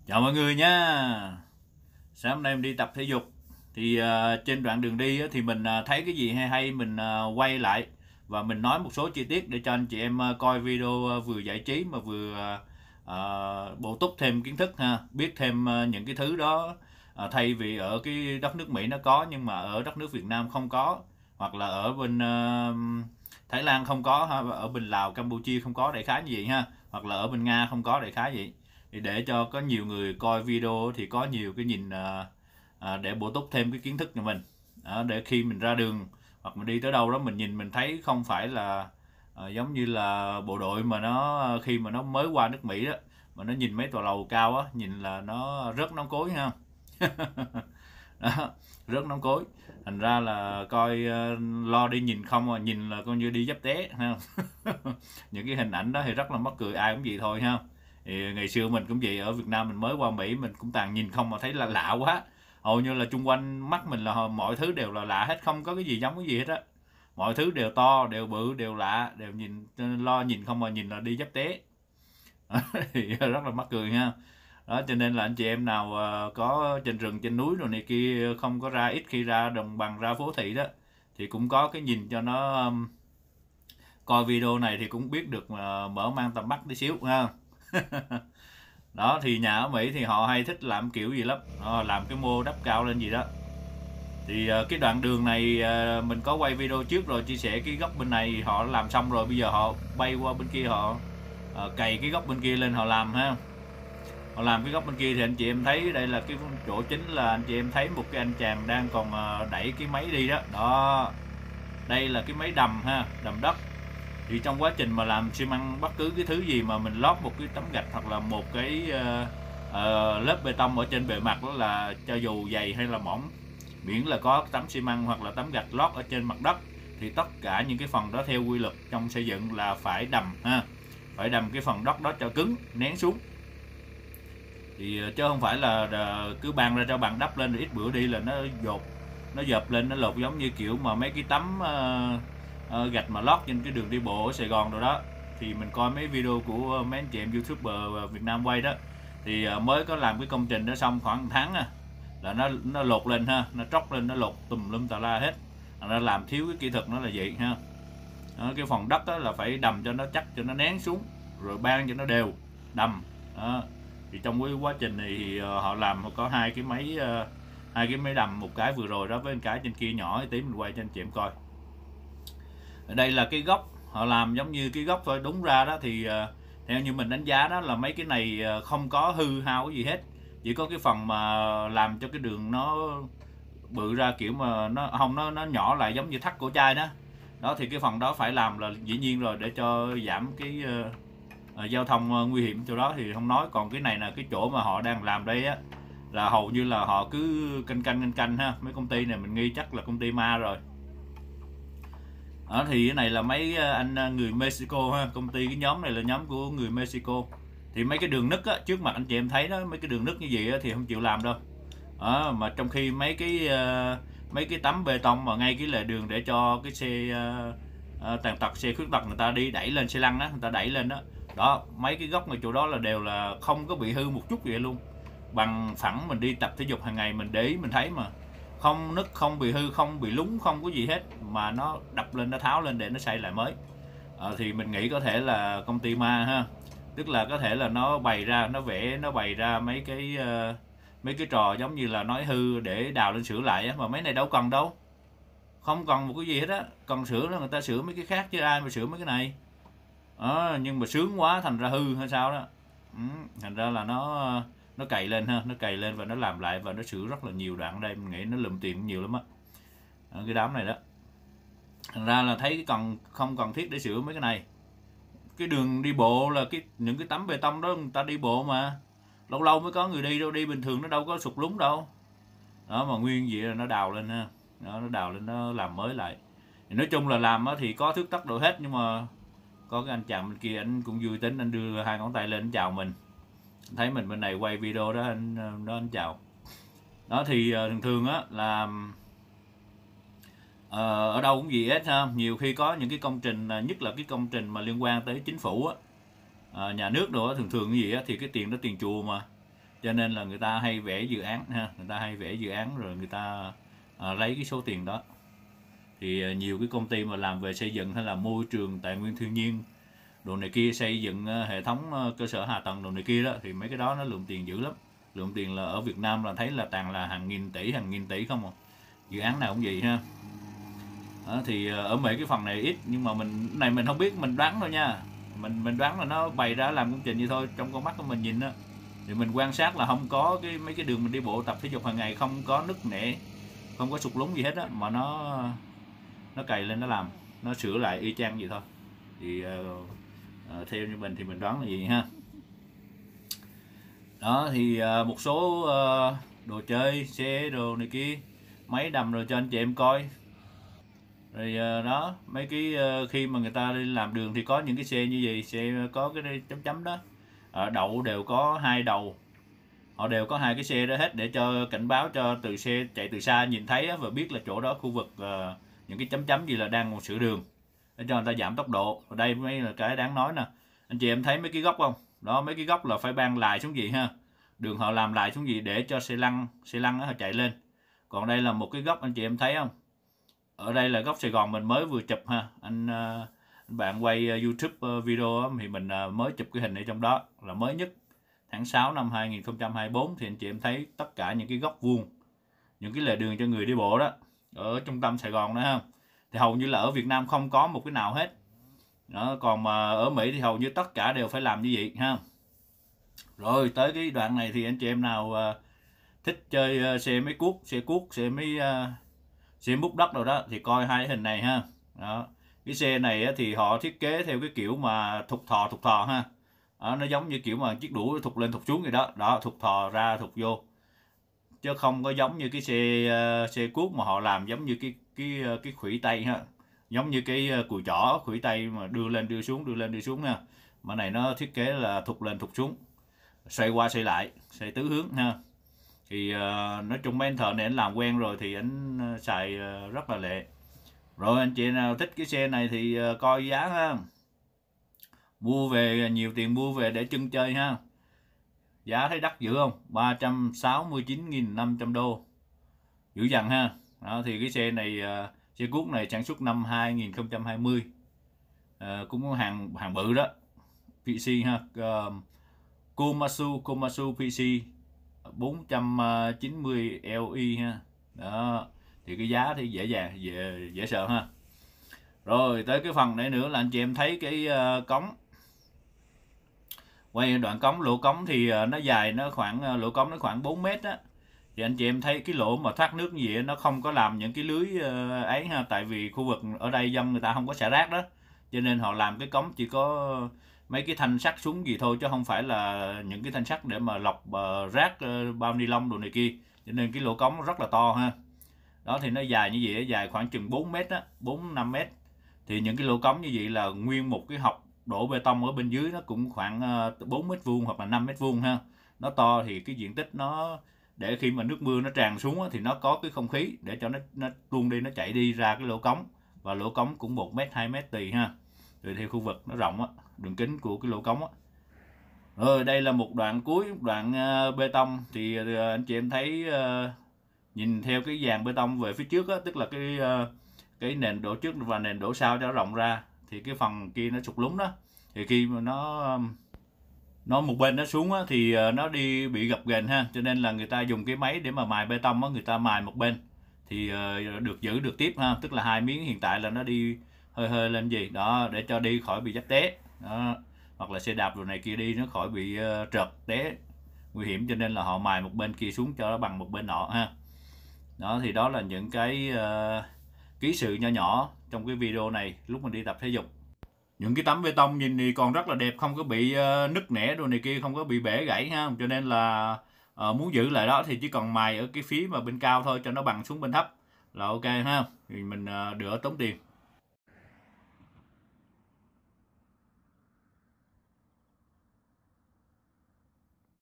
Chào mọi người nha. Sáng hôm nay em đi tập thể dục thì trên đoạn đường đi thì mình thấy cái gì hay hay mình quay lại và mình nói một số chi tiết để cho anh chị em coi video vừa giải trí mà vừa bổ túc thêm kiến thức ha, biết thêm những cái thứ đó, thay vì ở cái đất nước Mỹ nó có nhưng mà ở đất nước Việt Nam không có, hoặc là ở bên Thái Lan không có ha, ở bên Lào Campuchia không có, đại khái như vậy ha, hoặc là ở bên Nga không có, đại khái vậy. Thì để cho có nhiều người coi video thì có nhiều cái nhìn, để bổ túc thêm cái kiến thức cho mình, để khi mình ra đường hoặc mình đi tới đâu đó mình nhìn mình thấy không phải là giống như là bộ đội mà nó khi mà nó mới qua nước Mỹ đó mà nó nhìn mấy tòa lầu cao á, nhìn là nó rất nóng cối ha. Đó, rất nóng cối, thành ra là coi lo đi nhìn không mà nhìn là coi như đi dấp té ha. Những cái hình ảnh đó thì rất là mắc cười, ai cũng vậy thôi ha. Thì ngày xưa mình cũng vậy, ở Việt Nam mình mới qua Mỹ mình cũng toàn nhìn không mà thấy là lạ quá, hầu như là chung quanh mắt mình là mọi thứ đều là lạ hết, không có cái gì giống cái gì hết á, mọi thứ đều to đều bự đều lạ, đều nhìn, lo nhìn không mà nhìn là đi dấp té. Thì rất là mắc cười ha. Đó cho nên là anh chị em nào có trên rừng trên núi rồi này kia, không có ra, ít khi ra đồng bằng ra phố thị đó, thì cũng có cái nhìn cho nó, coi video này thì cũng biết được mở mang tầm mắt tí xíu ha. Đó thì nhà ở Mỹ thì họ hay thích làm kiểu gì lắm, làm cái mô đắp cao lên gì đó. Thì cái đoạn đường này mình có quay video trước rồi, chia sẻ cái góc bên này họ làm xong rồi, bây giờ họ bay qua bên kia, họ cày cái góc bên kia lên họ làm ha. Họ làm cái góc bên kia thì anh chị em thấy đây là cái chỗ chính, là anh chị em thấy một cái anh chàng đang còn đẩy cái máy đi đó. Đó, đây là cái máy đầm ha, đầm đất. Thì trong quá trình mà làm xi măng bất cứ cái thứ gì mà mình lót một cái tấm gạch hoặc là một cái lớp bê tông ở trên bề mặt, đó là cho dù dày hay là mỏng, miễn là có tấm xi măng hoặc là tấm gạch lót ở trên mặt đất, thì tất cả những cái phần đó theo quy luật trong xây dựng là phải đầm ha, phải đầm cái phần đất đó cho cứng nén xuống. Thì chứ không phải là cứ bàn ra cho bạn đắp lên rồi ít bữa đi là nó dột, nó dợp lên, nó lột, giống như kiểu mà mấy cái tấm gạch mà lót trên cái đường đi bộ ở Sài Gòn rồi đó. Thì mình coi mấy video của mấy anh chị em YouTuber Việt Nam quay đó, thì mới có làm cái công trình đó xong khoảng 1 tháng là nó lột lên ha, nó tróc lên, nó lột tùm lum tà la hết. Nó làm thiếu cái kỹ thuật nó là vậy ha. Đó, cái phần đất đó là phải đầm cho nó chắc, cho nó nén xuống, rồi ban cho nó đều đầm đó. Thì trong cái quá trình này thì họ làm, họ có hai cái máy đầm, một cái vừa rồi đó với một cái trên kia nhỏ tí, mình quay cho anh chị em coi. Ở đây là cái góc họ làm giống như cái góc thôi, đúng ra đó thì theo như mình đánh giá đó là mấy cái này không có hư hao cái gì hết, chỉ có cái phần mà làm cho cái đường nó bự ra, kiểu mà nó không, nó nhỏ lại giống như thắt cổ chai đó. Đó thì cái phần đó phải làm là dĩ nhiên rồi, để cho giảm cái giao thông nguy hiểm chỗ đó thì không nói. Còn cái này là cái chỗ mà họ đang làm đây á, là hầu như là họ cứ canh ha. Mấy công ty này mình nghi chắc là công ty ma rồi. Đó thì cái này là mấy anh người Mexico ha, công ty, cái nhóm này là nhóm của người Mexico. Thì mấy cái đường nứt á, trước mặt anh chị em thấy đó, mấy cái đường nứt như vậy á, thì không chịu làm đâu. Đó, mà trong khi mấy cái tấm bê tông mà ngay cái lề đường để cho cái xe tàn tật, xe khuyết tật người ta đi đẩy lên, xe lăn á, người ta đẩy lên đó. Đó, mấy cái góc ngay chỗ đó là đều là không có bị hư một chút vậy luôn. Bằng phẳng mình đi tập thể dục hàng ngày mình để ý mình thấy mà, không nứt, không bị hư, không bị lún, không có gì hết, mà nó đập lên, nó tháo lên để nó xây lại mới. Thì mình nghĩ có thể là công ty ma ha, tức là có thể là nó bày ra, nó vẽ, nó bày ra mấy cái trò giống như là nói hư để đào lên sửa lại á, mà mấy này đâu cần đâu, không cần một cái gì hết á. Cần sửa là người ta sửa mấy cái khác chứ ai mà sửa mấy cái này. Nhưng mà sướng quá thành ra hư hay sao đó. Thành ra là nó cày lên ha, nó cày lên và nó làm lại và nó sửa rất là nhiều đoạn. Đây mình nghĩ nó lụm tiền nhiều lắm á, cái đám này đó. Thành ra là thấy không cần thiết để sửa mấy cái này. Cái đường đi bộ là những cái tấm bê tông đó người ta đi bộ mà, lâu lâu mới có người đi đâu, đi bình thường nó đâu có sụt lún đâu. Đó mà nguyên vậy là nó đào lên ha. Đó, nó đào lên, nó làm mới lại. Thì nói chung là làm thì có thước tốc độ hết, nhưng mà có cái anh chàng bên kia anh cũng vui tính, anh đưa 2 ngón tay lên anh chào mình. Thấy mình bên này quay video đó, anh chào. Đó thì thường thường á là ở đâu cũng gì hết ha. Nhiều khi có những cái công trình, nhất là cái công trình mà liên quan tới chính phủ á, nhà nước đồ á, thường thường cái gì á thì cái tiền đó tiền chùa mà, cho nên là người ta hay vẽ dự án ha, người ta hay vẽ dự án rồi người ta lấy cái số tiền đó. Thì nhiều cái công ty mà làm về xây dựng hay là môi trường tài nguyên thiên nhiên đồ này kia, xây dựng hệ thống cơ sở hạ tầng đồ này kia đó, thì mấy cái đó nó lượng tiền dữ lắm. Lượng tiền là ở Việt Nam là thấy là toàn là hàng nghìn tỷ không à. Dự án nào cũng vậy ha. Đó, thì ở Mỹ cái phần này ít, nhưng mà mình không biết, mình đoán thôi nha. Mình đoán là nó bày ra làm công trình như thôi, trong con mắt của mình nhìn đó. Thì mình quan sát là không có mấy cái đường mình đi bộ tập thể dục hàng ngày không có nứt nẻ, không có sụt lún gì hết á, mà nó cày lên nó làm, nó sửa lại y chang vậy thôi. Thì theo như mình thì mình đoán là gì ha. Đó thì một số đồ chơi, xe đồ này kia, máy đầm rồi cho anh chị em coi. Rồi đó, mấy cái khi mà người ta đi làm đường thì có những cái xe như vậy, xe có cái chấm chấm đó, đậu đều có 2 đầu, họ đều có 2 cái xe đó hết, để cho cảnh báo cho từ xe chạy từ xa nhìn thấy và biết là chỗ đó khu vực những cái chấm chấm gì là đang sửa đường, để cho người ta giảm tốc độ. Ở đây mới là cái đáng nói nè, anh chị em thấy mấy cái góc không đó, mấy cái góc là phải ban lại xuống gì ha, đường họ làm lại xuống gì để cho xe lăn họ chạy lên. Còn đây là một cái góc anh chị em thấy không, ở đây là góc Sài Gòn mình mới vừa chụp ha. Anh bạn quay YouTube video thì mình mới chụp cái hình ở trong đó, là mới nhất tháng 6 năm 2024. Thì anh chị em thấy tất cả những cái góc vuông, những cái lề đường cho người đi bộ đó ở trung tâm Sài Gòn đó ha, thì hầu như là ở Việt Nam không có một cái nào hết đó. Còn mà ở Mỹ thì hầu như tất cả đều phải làm như vậy ha. Rồi tới cái đoạn này thì anh chị em nào thích chơi xe máy cuốc, xe máy xe múc đất rồi đó thì coi 2 hình này ha. Đó, cái xe này thì họ thiết kế theo cái kiểu mà thục thò ha. Đó, nó giống như kiểu mà chiếc đũa thục lên thục xuống vậy đó, đó thục thò ra thục vô, chứ không có giống như cái xe cuốc mà họ làm giống như cái khuỷu tay ha, giống như cái cùi chỏ khuỷu tay mà đưa lên đưa xuống nha. Mà này nó thiết kế là thục lên thục xuống, xoay qua xoay lại, xoay tứ hướng ha. Thì nói chung mấy anh thợ này anh làm quen rồi thì anh xài rất là lẹ. Rồi anh chị nào thích cái xe này thì coi giá ha, mua về nhiều tiền mua về để chân chơi ha. Giá thấy đắt dữ không, 369.500 đô, dữ dằn ha. Đó, thì cái xe này xe cuốc này sản xuất năm 2020, cũng có hàng bự đó, PC ha, Komatsu PC 490 Li ha. Đó thì cái giá thì dễ sợ ha. Rồi tới cái phần này nữa là anh chị em thấy cái cống, quay đoạn cống, lỗ cống thì nó dài, nó khoảng lỗ cống nó khoảng 4 mét á. Thì anh chị em thấy cái lỗ mà thoát nước như vậy nó không có làm những cái lưới ấy ha, tại vì khu vực ở đây dân người ta không có xả rác đó, cho nên họ làm cái cống chỉ có mấy cái thanh sắt xuống gì thôi, chứ không phải là những cái thanh sắt để mà lọc rác bao ni lông đồ này kia, cho nên cái lỗ cống rất là to ha. Đó thì nó dài như vậy, dài khoảng chừng 4 mét á, 4-5 mét. Thì những cái lỗ cống như vậy là nguyên một cái hộc đổ bê tông ở bên dưới nó cũng khoảng 4 mét vuông hoặc là 5 mét vuông ha. Nó to thì cái diện tích nó để khi mà nước mưa nó tràn xuống thì nó có cái không khí để cho nó tuôn đi, nó chạy đi ra cái lỗ cống, và lỗ cống cũng 1 mét 2 mét tùy ha, tùy theo khu vực nó rộng á, đường kính của cái lỗ cống á. Rồi đây là một đoạn cuối, đoạn bê tông thì anh chị em thấy nhìn theo cái dàn bê tông về phía trước á, tức là cái nền đổ trước và nền đổ sau cho nó rộng ra, thì cái phần kia nó sụt lún đó, thì khi mà nó một bên nó xuống á, thì nó đi bị gập ghềnh ha, cho nên là người ta dùng cái máy để mà mài bê tông á, người ta mài một bên thì được giữ được tiếp ha, tức là 2 miếng hiện tại là nó đi hơi lên gì đó để cho đi khỏi bị dấp té đó, hoặc là xe đạp rồi này kia đi nó khỏi bị trật té nguy hiểm, cho nên là họ mài một bên kia xuống cho nó bằng một bên nọ ha. Đó thì đó là những cái ký sự nho nhỏ trong cái video này lúc mình đi tập thể dục. Những cái tấm bê tông nhìn thì còn rất là đẹp, không có bị nứt nẻ đồ này kia, không có bị bể gãy ha, cho nên là muốn giữ lại đó thì chỉ còn mài ở cái phía mà bên cao thôi cho nó bằng xuống bên thấp là ok ha, thì mình đỡ tốn tiền.